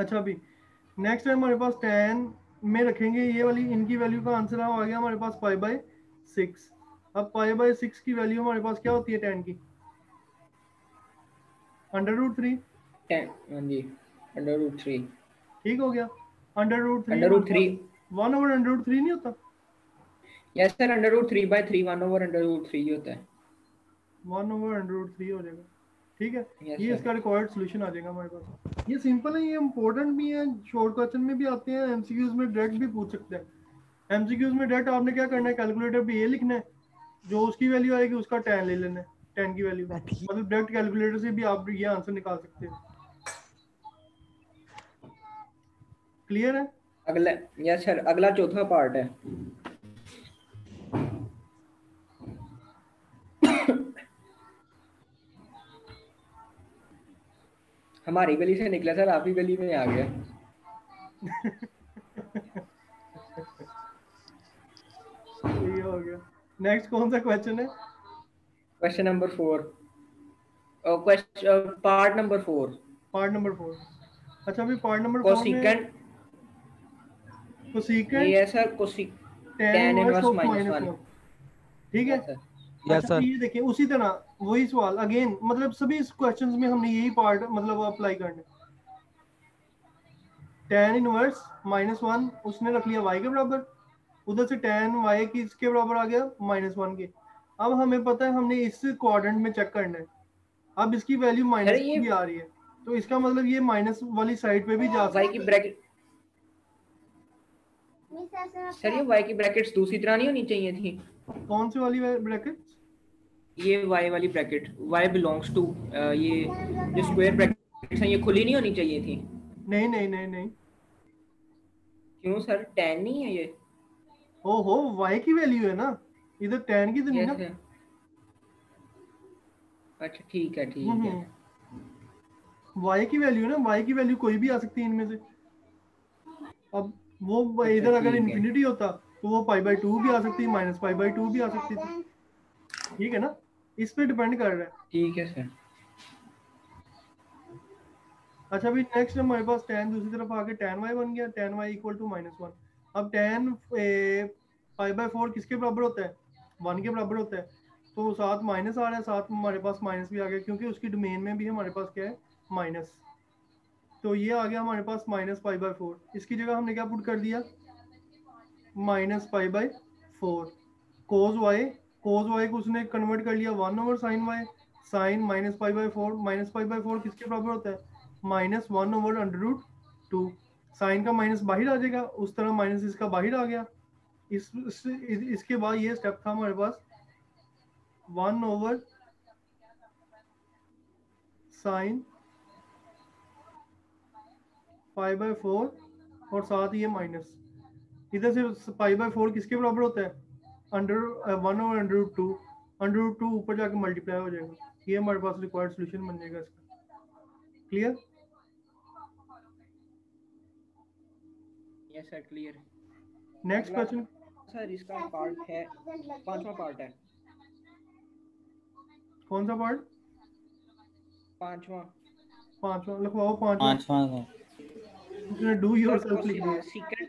अच्छा अभी नेक्स्ट है हमारे पास tan में रखेंगे ये वाली, इनकी वैल्यू का आंसर आ गया हमारे पास पाई बाय 6। अब पाई बाय 6 की वैल्यू हमारे पास क्या होती है tan की? √3। 10, हाँ जी, √3। ठीक हो गया। √3 √3, 1/√3 नहीं होता? यस सर, √3/3 1/√3 होता है। 1/√3 हो जाएगा। ठीक है, यस ये सर। इसका रिक्वायर्ड सोल्यूशन आ जाएगा हमारे पास। ये सिंपल है, ये इंपॉर्टेंट भी है, शॉर्ट क्वेश्चन में भी आते हैं, एमसीक्यूज में डायरेक्ट भी पूछ सकते हैं। एमसीक्यूज में डायरेक्ट आपने क्या करना है, कैलकुलेटर पे ये लिखना है, जो उसकी वैल्यू आएगी उसका tan ले लेना है, tan की वैल्यू, मतलब डायरेक्ट कैलकुलेटर से भी आप ये आंसर निकाल सकते हैं। क्लियर है? अगला, यस सर, अगला चौथा पार्ट है। हमारी गली से निकला सर, आप ही गली में आ गया। ये हो गया। नेक्स्ट कौन सा क्वेश्चन है? Question number 4, question part number 4। Part number 4। अच्छा अभी पार्ट नंबर 4 में कोसिकेंट, कोसिकेंट ये sir cosec tan tan inverse inverse of -1। -1। ठीक है। Yes sir. अच्छा यस सर। ये देखिए उसी तरह वही सवाल अगेन, मतलब सभी क्वेश्चंस में हमने यही पार्ट मतलब अप्लाई करना है। tan इनवर्स -1 उसने रख लिया y के बराबर, उधर से tan y किसके बराबर आ गया, -1 के। अब हमें पता है हमने इस क्वाड्रेंट में चेक करना है, अब इसकी वैल्यू सर माइनस ये भी आ रही है, तो इसका मतलब ये माइनस वाली साइड पे भी जा y की सकता है। ब्रैकेट, सर ये y की ब्रैकेट्स दूसरी तरह नहीं होनी चाहिए थी? कौन सी वाली ब्रैकेट? ये y वाली ब्रैकेट, y बिलोंग्स टू, ये जो स्क्वायर ब्रैकेट्स हैं ये खुली नहीं होनी चाहिए थी? नहीं नहीं नहीं नहीं। क्यों सर, tan नहीं है ये? ओहो, y की वैल्यू है ना, इधर tan की तो नहीं यस ना। सर। अच्छा ठीक है, ठीक है। y की वैल्यू है ना, y की वैल्यू कोई भी आ सकती है इनमें से। अब वो अच्छा इधर अगर ठीक है, इन्फिनिटी होता तो वो π/2 भी आ सकती, -π/2 भी आ सकती थी। ठीक है ना, इस पे डिपेंड कर रहा है। ठीक है सर। अच्छा अभी नेक्स्ट हमारे पास tan दूसरी तरफ आके tan y बन गया, tan y इक्वल टू -1। अब tan π/4 किसके बराबर होता है, 1 के बराबर होता है, तो साथ माइनस आ रहा है, साथ में हमारे पास माइनस भी आ गया, क्योंकि उसकी डोमेन में भी हमारे पास क्या है, माइनस। तो ये आ गया हमारे पास -π/4, इसकी जगह हमने क्या पुट कर दिया, -π/4। कोज वाई को उसने कन्वर्ट कर लिया 1/sin y, साइन -π/4, -π/4 किसके बराबर होता है, -1/√2। साइन का माइनस बाहर आ जाएगा, उस तरह माइनस इसका बाहर आ गया। इसके बाद ये स्टेप था हमारे पास 1/sin π/4 और साथ ये माइनस, इधर से π/4 किसके बराबर होता है, √1/√2। √2 ऊपर जाके मल्टीप्लाई हो जाएगा, ये हमारे पास रिक्वायर्ड सोल्यूशन बन जाएगा इसका। Clear? Yes sir, clear. Next अगला क्वेश्चन। सर इसका पार्ट है, पांचवा पार्ट है। कौन सा पार्ट? पांचवा। पांचवा लिखवाओ, पांचवा। पांचवा उसने डू सर योरसेल्फ लिख दिया।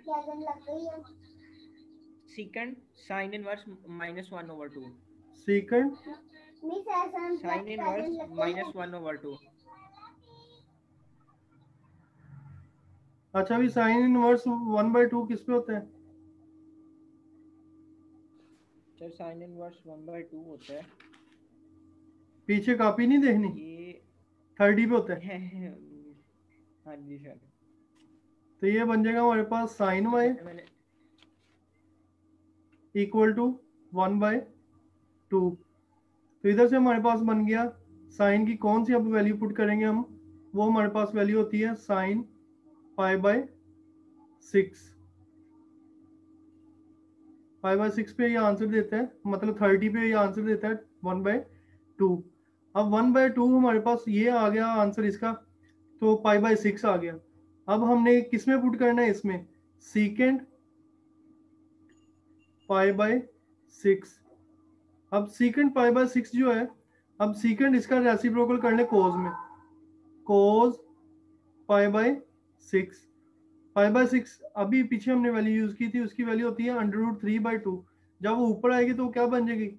Secant sine inverse -1/2। Secant sine inverse -1/2। अच्छा अभी साइन इनवर्स 1/2 किस पे होता है? सर साइन इनवर्स 1/2 होता है, पीछे कॉपी नहीं देखनी, ये 30 पे होता है। हाँ जी सर। तो ये बन जाएगा हमारे पास साइन तो वाई सर मैंने, इक्वल टू 1/2। तो इधर से हमारे पास बन गया, साइन की कौन सी अब वैल्यू पुट करेंगे हम, वो हमारे पास वैल्यू होती है साइन π/6। π/6 पे ये आंसर देता है, मतलब 30 पे ये आंसर देता है 1/2। अब 1/2 हमारे पास ये आ गया आंसर इसका, तो π/6 आ गया। अब हमने किस में पुट करना है, इसमें सीकेंड π/6। अब सीकेंड π/6 जो है, अब सीकेंड इसका रेसिप्रोकल कर ले कोज में, कोज 6 5/6 अभी पीछे हमने वैल्यू यूज की थी, उसकी वैल्यू होती है √3/2। जब वो ऊपर आएगी तो क्या बन जाएगी?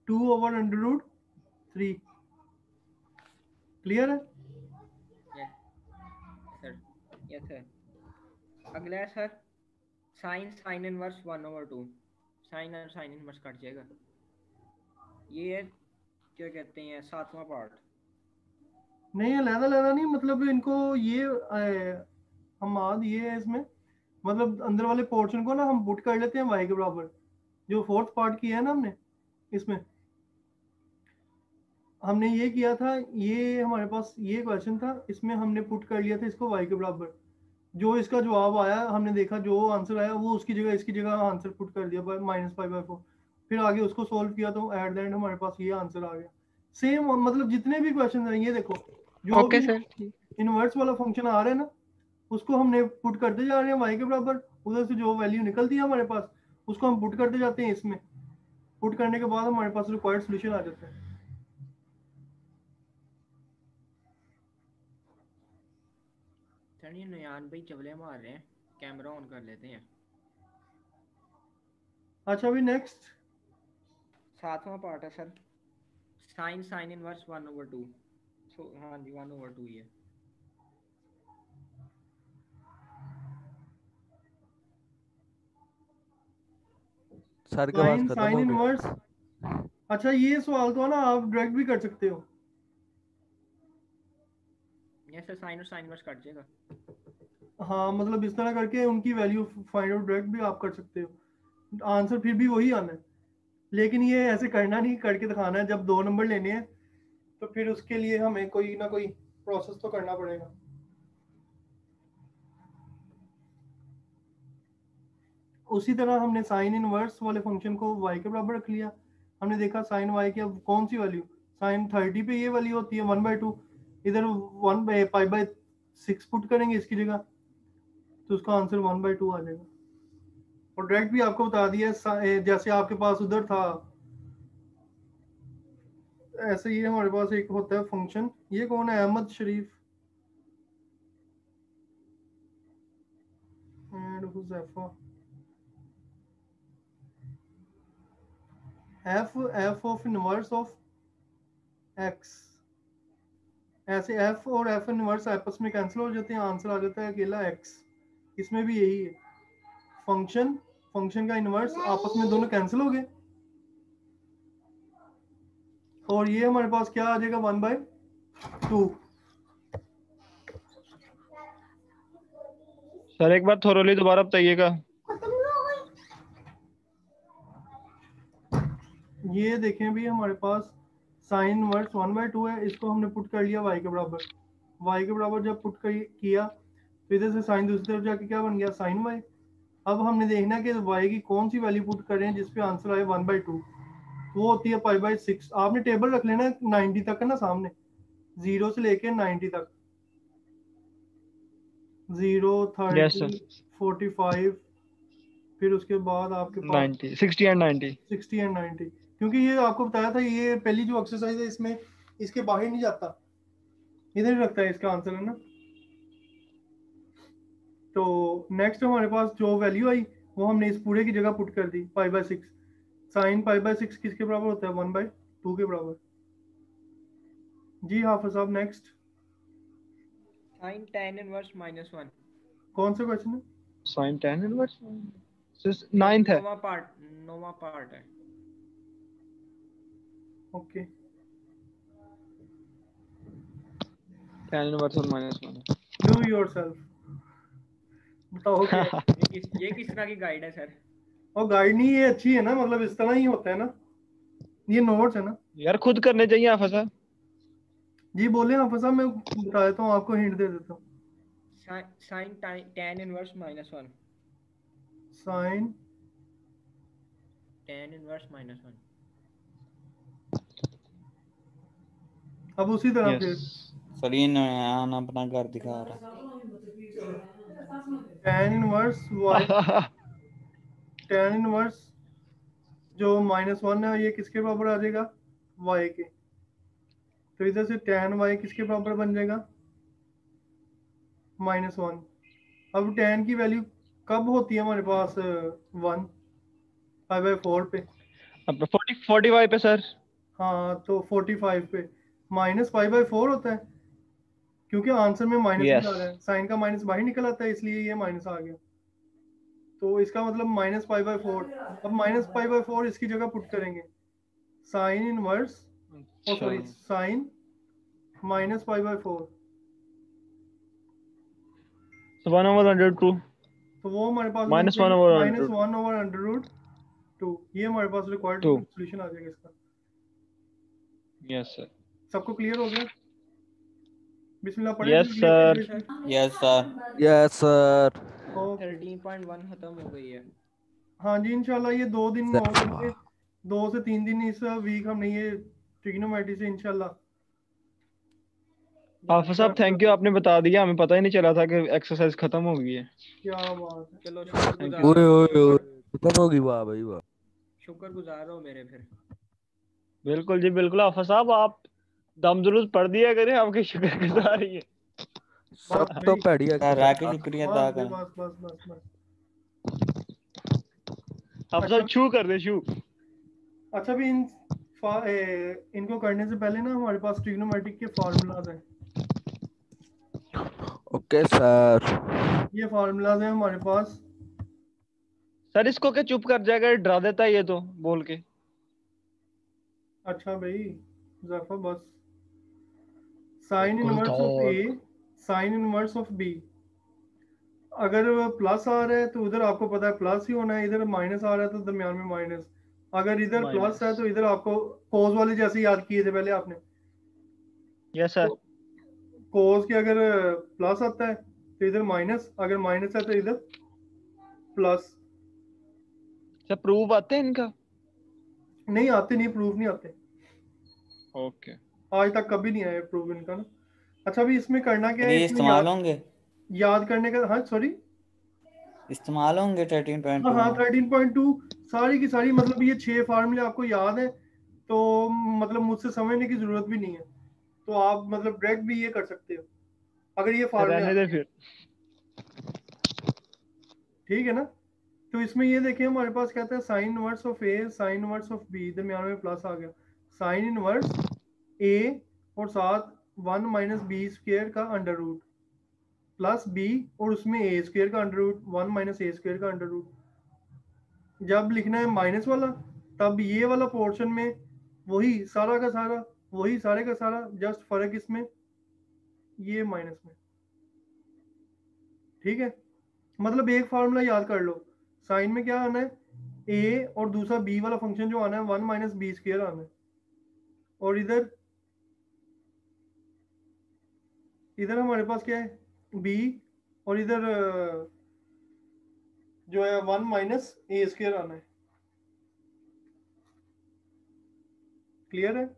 2/√3। क्लियर है? Yes sir, yes sir. अगला है सर साइन इनवर्स 1/2। साइन और साइन इनवर्स कट जाएगा। ये है क्या कहते हैं, सातवां पार्ट। नहीं, अलहदा अलहदा नहीं, मतलब इनको ये हम आज ये है इसमें, मतलब अंदर वाले पोर्शन को ना हम पुट कर लेते हैं y के बराबर। जो फोर्थ पार्ट किया है ना हमने इसमें, हमने ये किया था, ये हमारे पास ये क्वेश्चन था, इसमें हमने पुट कर लिया था इसको y के बराबर। जो इसका जवाब आया हमने देखा, जो आंसर आया वो उसकी जगह इसकी जगह आंसर पुट कर दिया -5/4। फिर आगे उसको सोल्व किया तो एट द एंड हमारे पास ये आंसर आ गया। सेम मतलब जितने भी क्वेश्चन हैं ये देखो, जो ओके भी सर। इनवर्स वाला फंक्शन आ रहा है ना, उसको हमने पुट करते जा रहे हैं y के बराबर। उधर से जो वैल्यू निकलती है हमारे पास, उसको हम पुट करते जाते हैं इसमें। पुट करने के बाद हमारे पास रिक्वायर्ड सोल्यूशन आ जाता है। सर ये नयान भाई चवले मार रहे हैं, कैमरा ऑन कर लेते हैं। अच्छा, अभी नेक्स्ट सातवां पार्ट है सर साइन इनवर्स 1/2। हाँ जी 1/2 ही है। सर के पास साइन खत्म साइन हो गया। इनवर्स। अच्छा, ये सवाल तो है ना, आप डायरेक्ट भी कर सकते हो। यस सर, साइन और साइन इनवर्स कट जाएगा। हाँ, मतलब इस तरह करके उनकी वैल्यू फाइंड आउट डायरेक्ट भी आप कर सकते हो, आंसर फिर भी वही आना है। लेकिन ये ऐसे करना नहीं, करके दिखाना है। जब 2 नंबर लेने हैं तो फिर उसके लिए हमें कोई ना कोई प्रोसेस तो करना पड़ेगा। उसी तरह हमने साइन इनवर्स वाले फंक्शन को y के बराबर रख लिया। हमने देखा साइन y की अब कौन सी वैल्यू, साइन 30 पे ये वैल्यू होती है 1/2। इधर 1/6 पुट करेंगे इसकी जगह, तो उसका आंसर 1/2 आ जाएगा। और डायरेक्ट भी आपको बता दिया, जैसे आपके पास उधर था, ऐसे ही हमारे पास एक होता है फंक्शन। ये कौन है? Ahmad Sharif and Huzaifa. F of inverse of x. ऐसे एफ और एफ इनवर्स आपस में कैंसिल हो जाते हैं, आंसर आ जाता है अकेला एक्स। इसमें भी यही है, फंक्शन फंक्शन का इनवर्स आपस में दोनों कैंसिल हो गए, और ये हमारे पास क्या आ जाएगा 1/2। सर एक बार थोरोली दोबारा बताइएगा। ये देखें भी हमारे पास साइन इनवर्स 1/2 है, इसको हमने पुट कर लिया y के बराबर। y के बराबर जब पुट किया तो इधर से साइन दूसरी तरफ जाके क्या बन गया? Sine y। अब हमने देखना है कि y की कौन सी वैल्यू पुट करें जिसपे आंसर आए 1/2। वो होती है π/6। आपने टेबल रख लेना 90 तक है ना सामने, 0 से लेके 90 तक। 0 यस 30 सर। 45, फिर उसके बाद आपके पास 90 60 एंड 90। 60 एंड 90। क्योंकि ये आपको बताया था, ये पहली जो एक्सरसाइज है इसमें इसके बाहर नहीं जाता, इधर ही रखता है इसका आंसर, है ना। तो नेक्स्ट हमारे पास जो वैल्यू आई वो हमने इस पूरे की जगह पुट कर दी π/6। साइन π/6 किसके बराबर होता है? 1/2 के बराबर। जी हाफिज साहब, नेक्स्ट साइन tan इनवर्स -1। कौन सा क्वेश्चन है? साइन tan इनवर्स नाइन्थ है। नौवां पार्ट है। ओके, tan इनवर्स और -1। डू योरसेल्फ, बताओ क्या है? ये किस तरह की गाइड है सर? और गाइड नहीं, ये अच्छी है ना, मतलब इस तरह ही होता है ना, ये नोट्स है ना। यार खुद करने चाहिए आफा साहब। जी बोले हाफिज साहब, मैं बता देता हूँ आपको, हिंट दे देता हूँ। Sine tan inverse -1। Sine tan inverse -1। अब उसी तरह यस फिर सलीन नयान अपना घर दिखा रहा है। tan inverse y, tan inverse जो -1 है ये किसके बराबर आ जाएगा? y के। तो इधर से tan y किसके बराबर बन जाएगा? -1। अब tan की वैल्यू कब होती है हमारे पास 1 5/4 पे? अब 45 पे सर। हाँ तो 45 पे माइनस 5/4 होता है, क्योंकि आंसर में माइनस भी यस। आ रहा है, साइन का माइनस बाहर निकल आता है, इसलिए ये माइनस आ गया। तो इसका मतलब माइनस 5/4। अब माइनस 5/4 इसकी जगह पुट करेंगे, साइन इनवर्स, ओ अच्छा सॉरी, साइन माइनस 5/4, 1/√2 तो वो हमारे पास बन माइनस जाएगा 1/√2। -1/√2। ये हमारे पास रिक्वायर्ड सोल्यूशन आ जाएगा इसका। Yes sir. सबको क्लियर हो गया? बिस्मिल्लाह पढ़े यस फिर अगली sir. Activity. Yes sir. Yes sir. Okay 13.1 खत्म हो गई है। हाँ जी, इंशाल्लाह ये 2 दिन और सर करके 2 से 3 दिन इस वीक हमने ये ट्रिग्नोमेट्री से इंशाल्लाह। हाफिज साहब थैंक यू, आपने बता दिया, हमें पता ही नहीं चला था कि एक्सरसाइज खत्म हो गई है। क्या बात है। चलो Thank शुक्रगुजार you. ओए रहो, ओए ओए खत्म होगी, वाह भाई वाह। शुक्रगुजार रहो मेरे फिर। बिल्कुल जी बिल्कुल, हाफिज साहब आप दम दुरुस्त पढ़ दिया करें, आपके शुक्रगुजार ही है। बस सब तो भाई, पढ़ी एक्सरसाइज का शुक्रिया अदा बस भाई, करें। बस। हाफिज अच्छा साहब छू कर दे, छू। अच्छा भी इनको करने से पहले ना हमारे पास ट्रिग्नोमेट्रिक के फार्मूलाज हैं। Okay sir. ये फार्मूलाज हैं हमारे पास। सर इसको क्या चुप कर जाएगा, ये डरा देता है ये तो बोल के। अच्छा भाई जफा बस, साइन बिल्कुल inverse of a, sir. Sine inverse of b. अगर प्लस आ रहा है तो उधर आपको पता है प्लस ही होना है, इधर माइनस आ रहा है तो दरमियान में माइनस। अगर इधर प्लस है माइनस। तो इधर आपको कोस वाले जैसे याद किए थे पहले आपने, यस सर। तो कोस के अगर प्लस आता है तो इधर माइनस, अगर माइनस है तो इधर प्लस। सर प्रूफ आते हैं इनका? नहीं आते, नहीं प्रूफ नहीं आते, ओके। आज तक कभी नहीं आया प्रूफ इनका ना। अच्छा अभी इसमें करना क्या फिर है, ये इसमें इस्तेमाल याद होंगे? याद करने का, हाँ सॉरी, इस्तेमाल होंगे हाँ 13.2 हाँ में? 13.2 सारी की सारी, मतलब ये 6 फार्मूले आपको याद है, तो मतलब मुझसे समझने की जरूरत भी नहीं है, तो आप मतलब डायरेक्ट भी ये कर सकते हो अगर ये सर फार्मूले रहने दे आते हैं। फिर। ठीक है ना? तो इसमें ये देखिए हमारे पास कहता है sine inverse of a, sine inverse of b, दरमियान में प्लस आ गया, साइन इनवर्स ए और साथ 1 - b² का अंडर रूट प्लस बी और उसमें a² का अंडर रूट 1 - a² का अंडर रूट। जब लिखना है माइनस वाला तब ये वाला पोर्शन में वही सारा का सारा, वही सारे का सारा, जस्ट फर्क इसमें ये माइनस में। ठीक है, मतलब एक फार्मूला याद कर लो, साइन में क्या आना है ए और दूसरा बी वाला फंक्शन जो आना है 1 - b² आना है, और इधर इधर हमारे पास क्या है बी, और इधर जो है 1 - a² आना है। क्लियर है?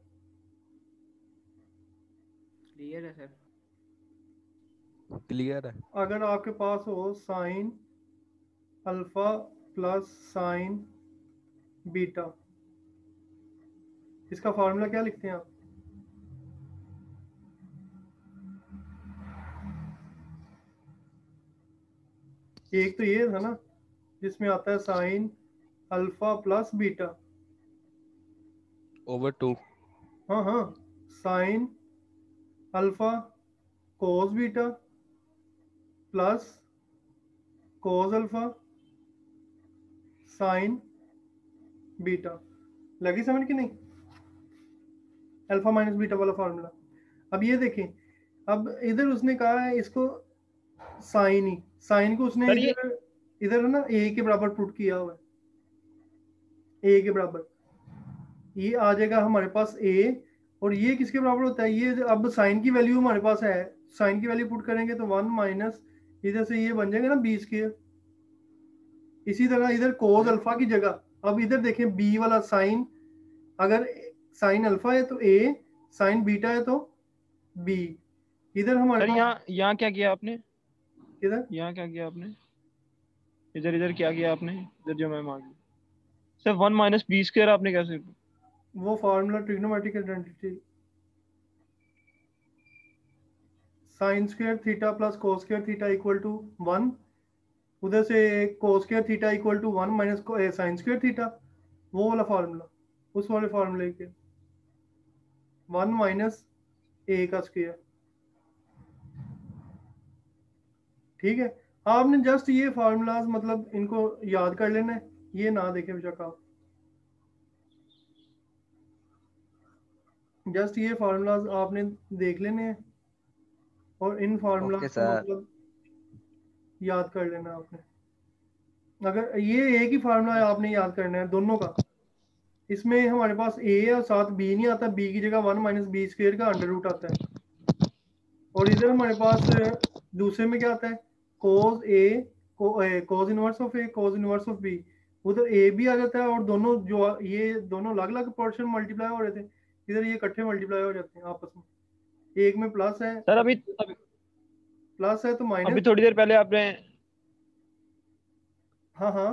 क्लियर है सर। क्लियर है। अगर आपके पास हो sine alpha plus sine beta, इसका फार्मूला क्या लिखते हैं आप? एक तो ये था ना जिसमें आता है sine alpha plus beta, over 2। हाँ हाँ, sine alpha cos beta plus cos alpha sine beta. लगी समझ कि नहीं? अल्फा माइनस बीटा वाला फार्मूला। अब ये देखें, अब इधर उसने कहा है इसको साइन ही, साइन को उसने सर ये इधर इधर है ना ए के बराबर पुट किया हुआ है, ए के बराबर, ये आ जाएगा हमारे पास ए, और ये किसके बराबर होता है, ये अब साइन की वैल्यू हमारे पास है, साइन की वैल्यू पुट करेंगे तो 1 - इधर से ये बन जाएगा ना b²। इसी तरह इधर कोस अल्फा की जगह अब इधर देखें बी वाला साइन, अगर साइन अल्फा है तो ए, साइन बीटा है तो बी। इधर हमारे सर पास यहाँ क्या किया आपने? इधर यहाँ क्या किया आपने? इधर इधर क्या किया आपने? इधर जो मैं मांगी सर 1 - b² आपने कैसे? वो formula trigonometric identity, sine square theta plus cos square theta equal to 1, उधर से cos square theta equal to 1 minus sine square theta, वो वाला फार्मूला, उस वाले फार्मूले के 1 माइनस ए का स्क्वायर। ठीक है, आपने जस्ट ये फार्मूलाज मतलब इनको याद कर लेना है, ये ना देखे बेशक आप, जस्ट ये फार्मूलाज आपने देख लेने हैं और इन फार्मूलाज ओके को सर। मतलब याद कर लेना आपने। अगर ये एक ही फार्मूला है आपने याद करना है दोनों का, इसमें हमारे पास ए है और साथ बी नहीं आता, बी की जगह 1 माइनस बी स्क्वायर का अंडर रूट आता है, और इधर हमारे पास दूसरे में क्या आता है, cos a cos inverse of a cos inverse of b, उधर ए भी आ जाता है, और दोनों जो ये दोनों अलग अलग पोर्शन मल्टीप्लाई हो रहे थे, इधर ये इकट्ठे मल्टीप्लाई हो जाते हैं आपस में, एक में प्लस है, सर अभी प्लस है तो अभी माइनस। थोड़ी देर पहले आपने हाँ हाँ,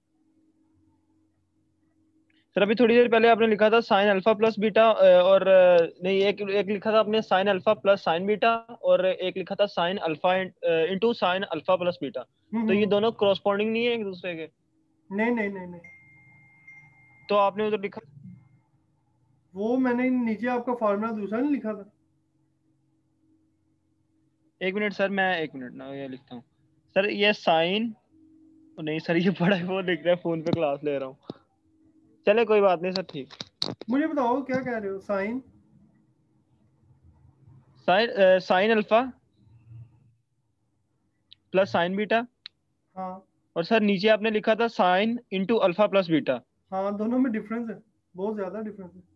सर अभी थोड़ी देर पहले आपने लिखा था साइन अल्फा प्लस बीटा, और नहीं, एक एक लिखा था आपने sine alpha plus sine beta, और एक लिखा था sine alpha into sine alpha plus beta. तो ये हम्म। दोनों क्रॉसपॉन्डिंग नहीं है एक दूसरे के? नहीं नहीं नहीं नहीं, तो आपने उधर लिखा, वो मैंने नीचे आपका फार्मूला दूसरा नहीं लिखा था। एक मिनट सर, मैं एक मिनट ना ये लिखता हूँ। सर ये साइन, नहीं सर ये बड़ा वो लिख रहा है, फोन पे क्लास ले रहा हूँ। चले कोई बात नहीं सर, ठीक। मुझे बताओ क्या कह रहे हो, sine sine sine alpha plus sine beta, हाँ और सर नीचे आपने लिखा था sine into alpha plus beta. हाँ, दोनों में डिफरेंस है, बहुत ज्यादा डिफरेंस है।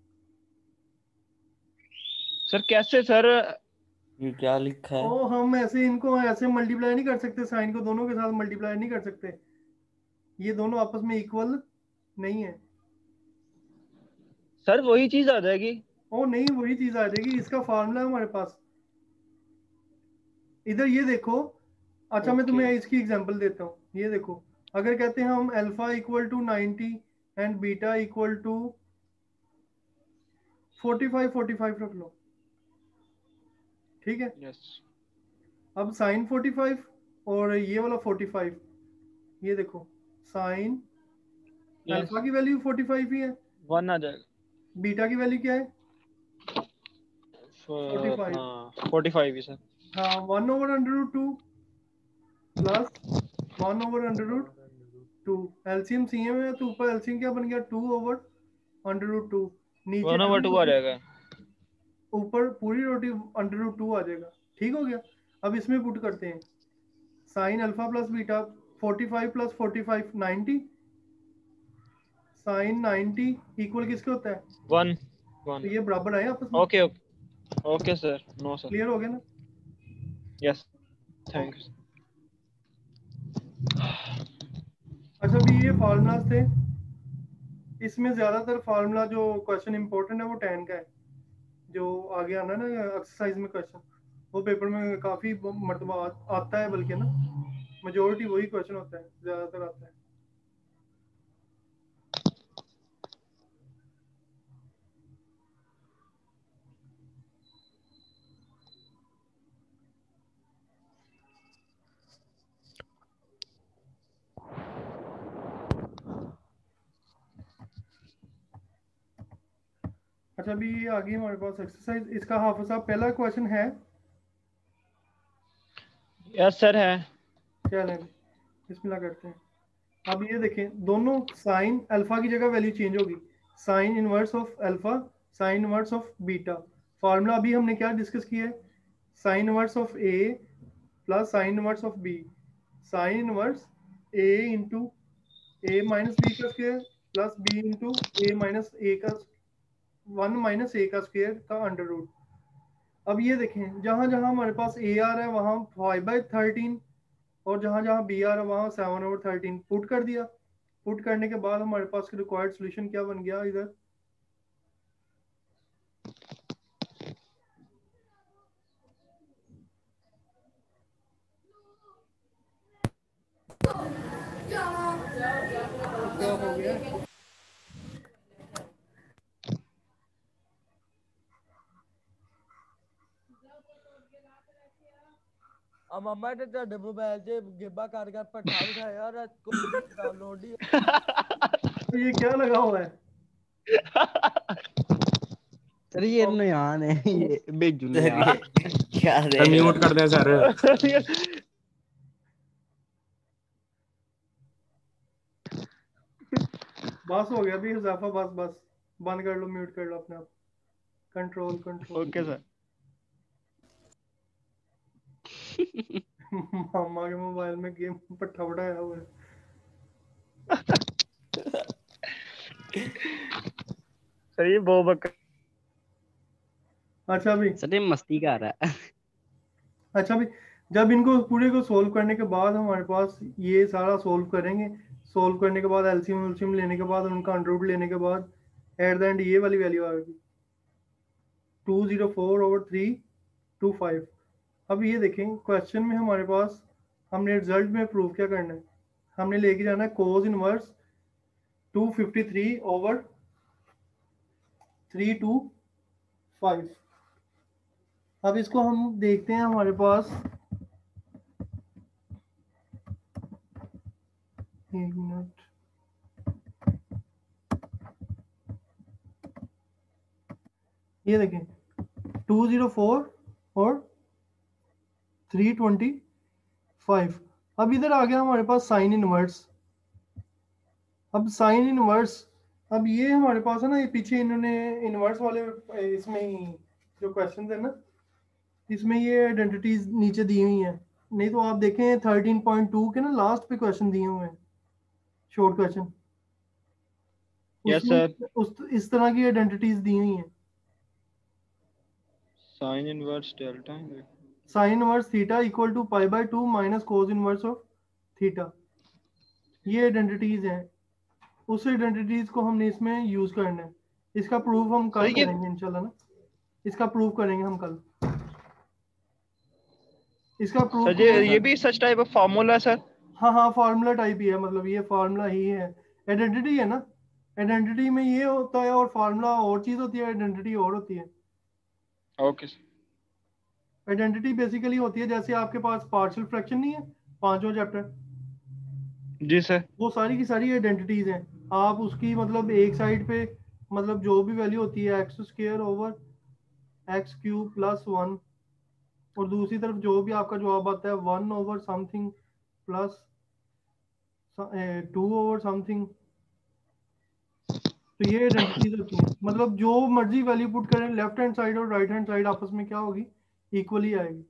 सर कैसे सर? ये क्या लिखा है? ओ हम ऐसे इनको ऐसे मल्टीप्लाई नहीं कर सकते, साइन को दोनों के साथ मल्टीप्लाई नहीं कर सकते, ये दोनों आपस में इक्वल नहीं है। सर वही चीज आ जाएगी। ओ नहीं, वही चीज आ जाएगी, इसका फार्मूला है हमारे पास, इधर ये देखो। अच्छा मैं ओके। तुम्हें इसकी एग्जांपल देता हूँ, ये देखो, अगर कहते हैं हम alpha equal to 90 and beta equal to 45 रख लो, ठीक है। यस। अब साइन 45 और ये वाला 45, ये देखो, साइन यस। अल्फा की वैल्यू 45 ही है, 1 आ जाएगा। बीटा की वैल्यू क्या है, 45। अपना 45 ही सर। हाँ, 1/√2 प्लस 1/√2, एलसीएम सीएम है तो ऊपर एलसीएम क्या बन गया, 2/√2, नीचे 1/2 आ 2, जाएगा। ऊपर पूरी रोटी √2 आ जाएगा। ठीक हो गया। अब इसमें पुट करते हैं, sine alpha plus beta 45 plus 45 90, sine 90 equal किसके होता है, 1 तो 1। ये बराबर आए आपस में। Okay okay okay sir, no sir. Clear हो गया ना। Yes, thank okay, you. अच्छा अभी ये फार्मूलाज थे, इसमें ज्यादातर फार्मूला जो क्वेश्चन इंपॉर्टेंट है वो tan का है, जो आगे आना है ना एक्सरसाइज में क्वेश्चन, वो पेपर में काफी मरतबा आता है, बल्कि ना मेजोरिटी वही क्वेश्चन होता है, ज्यादातर आता है। अच्छा अभी ये आगे हमारे पास एक्सरसाइज, इसका हाफिज साहब पहला क्वेश्चन है, यस सर है। चलें बिस्मिल्लाह करते हैं। अब ये देखें, दोनों साइन अल्फा की जगह वैल्यू चेंज होगी, sine inverse of alpha, sine inverse of beta. Formula अभी हमने क्या डिस्कस किया है, sine inverse of a plus sine inverse of b, sine inverse a into a minus b का square plus b into a minus a का 1 minus a का square का under root. अब ये देखें, जहां जहां हमारे पास ए आ रहा है वहां 5/13, और जहां जहां बी आ रहा है वहां 7/13 पुट कर दिया। पुट करने के बाद हमारे पास रिक्वायर्ड सोल्यूशन क्या बन गया इधर, क्या हो गया, मम्मा ने ਤੁਹਾਡੇ ਮੋਬਾਈਲ 'ਚ ਗੇਬਾਂ ਕਰ ਕਰ ਪੱਠਾ ਬਿਠਾਇਆ ਔਰ ਡਾਊਨਲੋਡ ਹੀ ये क्या लगा हुआ है? सर ये नयान है ये भेजू सर नयान ये क्या दे सर रहे म्यूट हो? कर दें सर। बस हो गया अभी हुज़ैफा, बस बस बंद कर लो, म्यूट कर लो अपने आप। Control control. Okay sir. मामा के मोबाइल में गेम पट्टा उड़ाया हुआ है। सर ये वो बक अच्छा भी सर ये मस्ती कर रहा है। अच्छा भी जब इनको पूरे को सोल्व करने के बाद हमारे पास ये सारा सोल्व करेंगे, सोल्व करने के बाद एलसीएम एलसीएम लेने के बाद उनका अंडर रूट लेने के बाद एट द एंड ये वाली वैल्यू आएगी 204/325। अब ये देखें क्वेश्चन में हमारे पास हमने रिजल्ट में प्रूव क्या करना है, हमने लेके जाना है कोस इनवर्स 253/325। अब इसको हम देखते हैं हमारे पास, एक मिनट, ये देखें 204 और 325। अब इधर आ गया हमारे पास साइन इनवर्स। अब साइन इनवर्स, अब ये हमारे पास है ना, ये पीछे इन्होंने इनवर्स वाले इसमें ही जो क्वेश्चन है ना, इसमें ये आइडेंटिटीज नीचे दी हुई हैं। नहीं तो आप देखें 13.2 के ना लास्ट पे क्वेश्चन दिए हुए हैं, शॉर्ट क्वेश्चन, यस सर। उस इस तरह की आइडेंटिटीज दी हुई हैं। Sine inverse delta sine inverse theta equal to π/2 minus cos inverse of theta, ये आइडेंटिटीज हैं। उस आइडेंटिटीज को हमने इसमें यूज करना है। इसका प्रूफ हम कल करेंगे इंशाल्लाह ना, इसका प्रूफ करेंगे हम कल। इसका प्रूफ सर ये भी सच टाइप ऑफ फार्मूला है सर? हाँ फार्मूला टाइप ही है, मतलब ये फार्मूला ही है। आइडेंटिटी है ना, आइडेंटिटी में ये होता है और फार्मूला और चीज होती है, आइडेंटिटी और होती है। Okay sir. आइडेंटिटी बेसिकली होती है जैसे आपके पास पार्शियल फ्रैक्शन नहीं है, 5वां चैप्टर, जी सर, वो सारी की सारी आइडेंटिटीज हैं। आप उसकी मतलब एक साइड पे मतलब जो भी वैल्यू होती है x² + 1, और दूसरी तरफ जो भी आपका जवाब आता है 1/समथिंग प्लस 2/समथिंग। तो ये आइडेंटिटीज होती हैं, मतलब जो मर्जी वैल्यू पुट करें, लेफ्ट हैंड साइड और राइट हैंड साइड आपस में क्या होगी, इक्वली आएगी।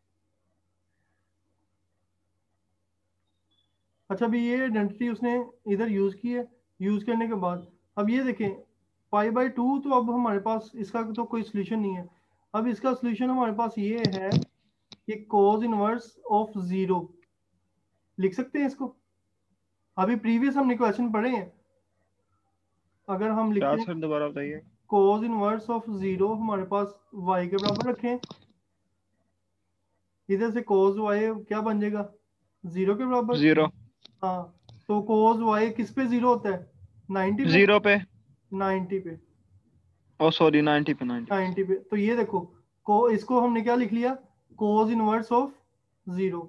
अच्छा भी ये आइडेंटिटी उसने इधर यूज की है। यूज करने के बाद अब ये देखें π/2, तो अब हमारे पास इसका तो कोई सोल्यूशन नहीं है। अब इसका सोल्यूशन हमारे पास ये है कि कोस इनवर्स ऑफ 0 लिख सकते हैं इसको। अभी प्रीवियस हमने क्वेश्चन पढ़े हैं, अगर हम लिखते हैं सर दोबारा बताइए। कोस इनवर्स ऑफ 0 हमारे पास y के बराबर रखें, इधर से कोस y क्या बन जाएगा, 0 के बराबर। 0। हाँ, तो कोस y किस पे 0 होता है, 90 पे। 0 पे, 90 पे, ओ सॉरी 90 पे, 90 पे। तो ये देखो को इसको हमने क्या लिख लिया, कोस इनवर्स ऑफ 0,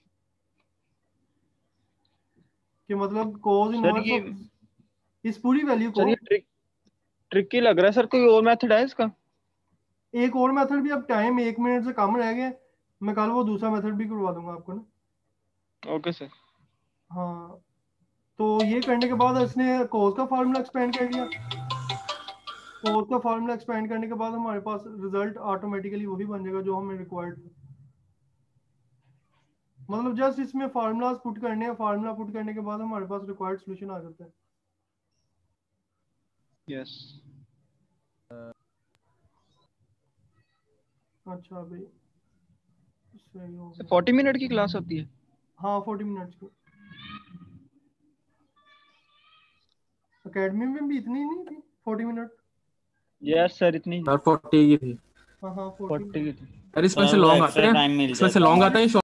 कि मतलब कोस इनवर्स ऑफ इस पूरी वैल्यू को। सर ये ट्रिकी लग रहा है सर, कोई और मेथड है इसका? एक और मेथड भी, अब टाइम 1 मिनट से कम रह गया, मैं कल वो दूसरा मेथड भी करवा दूंगा आपको ना। Okay sir. हाँ, तो ये करने के बाद इसने कोस का फार्मूला एक्सपेंड कर लिया। कोस का फार्मूला एक्सपेंड करने के बाद हमारे पास रिजल्ट ऑटोमेटिकली वही बन जाएगा जो हमें रिक्वायर्ड था। मतलब जस्ट इसमें फार्मूलाज पुट करने हैं, फार्मूला पुट करने के बाद हमारे पास रिक्वायर्ड सॉल्यूशन आ जाता है। यस। अच्छा भाई, सही हो गया। 40 मिनट की क्लास होती है? हाँ 40 मिनट्स की। एकेडमी में भी इतनी नहीं थी 40 मिनट? यस सर, इतनी। सर 40 की थी। हाँ 40 की थी। सर इसमें से सर वो लॉन्ग एक्स्ट्रा आते हैं, टाइम मिल इसमें से जाता लॉन्ग है। आता है।